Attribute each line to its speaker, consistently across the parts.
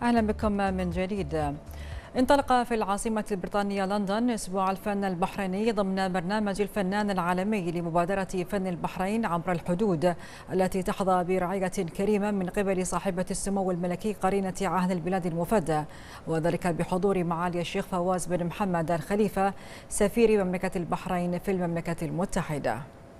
Speaker 1: أهلا بكم من جديد. انطلق في العاصمة البريطانية لندن أسبوع الفن البحريني ضمن برنامج الفنان العالمي لمبادرة فن البحرين عبر الحدود، التي تحظى برعاية كريمة من قبل صاحبة السمو الملكي قرينة عهد البلاد المفدى، وذلك بحضور معالي الشيخ فواز بن محمد الخليفة سفير مملكة البحرين في المملكة المتحدة.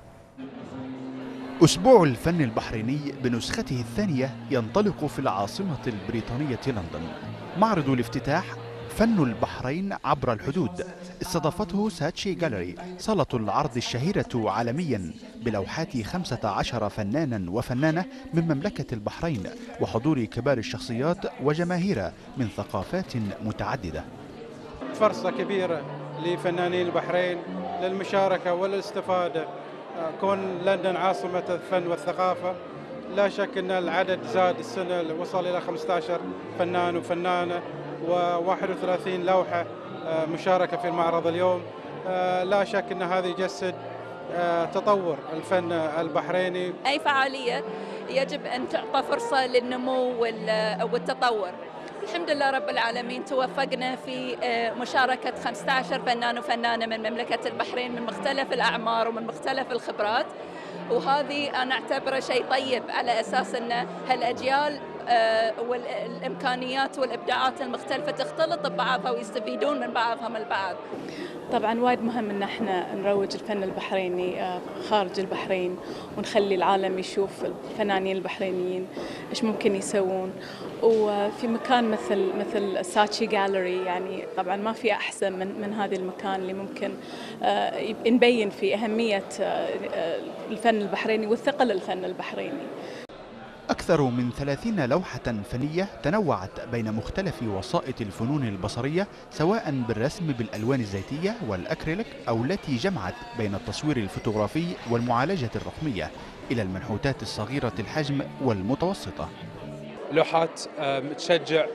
Speaker 2: أسبوع الفن البحريني بنسخته الثانية ينطلق في العاصمة البريطانية لندن. معرض الافتتاح فن البحرين عبر الحدود استضافته ساتشي جاليري، صالة العرض الشهيرة عالميا بلوحات 15 فنانا وفنانة من مملكة البحرين وحضور كبار الشخصيات وجماهير من ثقافات متعددة.
Speaker 3: فرصة كبيرة لفنانين البحرين للمشاركة والاستفادة. كون لندن عاصمة الفن والثقافة، لا شك أن العدد زاد السنة، وصل إلى 15 فنان وفنانة و31 لوحة مشاركة في المعرض اليوم. لا شك أن هذا يجسد تطور الفن البحريني.
Speaker 4: أي فعالية يجب أن تعطى فرصة للنمو والتطور. الحمد لله رب العالمين توفقنا في مشاركة 15 فنان وفنانة من مملكة البحرين من مختلف الأعمار ومن مختلف الخبرات، وهذه أنا أعتبره شيء طيب على أساس أن هالأجيال والإمكانيات والإبداعات المختلفة تختلط ببعضها ويستفيدون من بعضهم البعض.
Speaker 5: طبعا وايد مهم ان احنا نروج الفن البحريني خارج البحرين، ونخلي العالم يشوف الفنانين البحرينيين ايش ممكن يسوون. وفي مكان مثل ساتشي جاليري، يعني طبعا ما في احسن من هذا المكان اللي ممكن نبين فيه اهمية الفن البحريني وثقل الفن البحريني.
Speaker 2: أكثر من 30 لوحة فنية تنوعت بين مختلف وسائط الفنون البصرية، سواء بالرسم بالألوان الزيتية والأكريليك أو التي جمعت بين التصوير الفوتوغرافي والمعالجة الرقمية إلى المنحوتات الصغيرة الحجم والمتوسطة.
Speaker 6: لوحات تشجع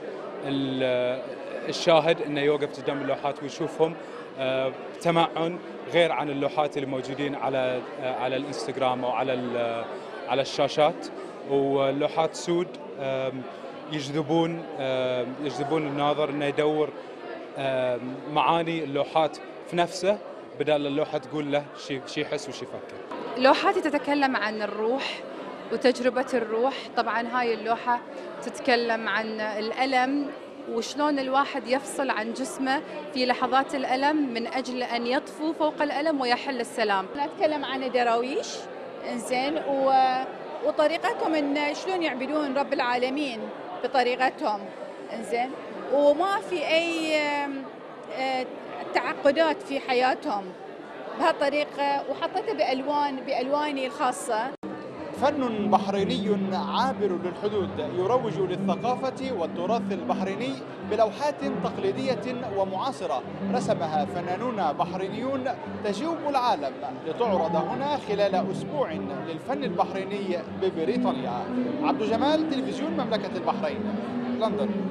Speaker 6: الشاهد أنه يوقف قدام اللوحات ويشوفهم بتمعن، غير عن اللوحات اللي موجودين على الانستغرام أو على الشاشات. واللوحات سود يجذبون الناظر انه يدور معاني اللوحات في نفسه، بدل اللوحه تقول له شيء يحس وشي يفكر.
Speaker 7: لوحاتي تتكلم عن الروح وتجربة الروح. طبعا هاي اللوحة تتكلم عن الألم وشلون الواحد يفصل عن جسمه في لحظات الألم من أجل أن يطفو فوق الألم ويحل السلام.
Speaker 8: نتكلم عن الدراويش، إنزين، وطريقتهم ان شلون يعبدون رب العالمين بطريقتهم، إنزين، وما في اي تعقدات في حياتهم بهالطريقه، وحطيتها بالواني الخاصه.
Speaker 9: فن بحريني عابر للحدود يروج للثقافة والتراث البحريني بلوحات تقليدية ومعاصرة رسمها فنانون بحرينيون تجوب العالم لتعرض هنا خلال أسبوع للفن البحريني ببريطانيا. عبد جمال، تلفزيون مملكة البحرين، لندن.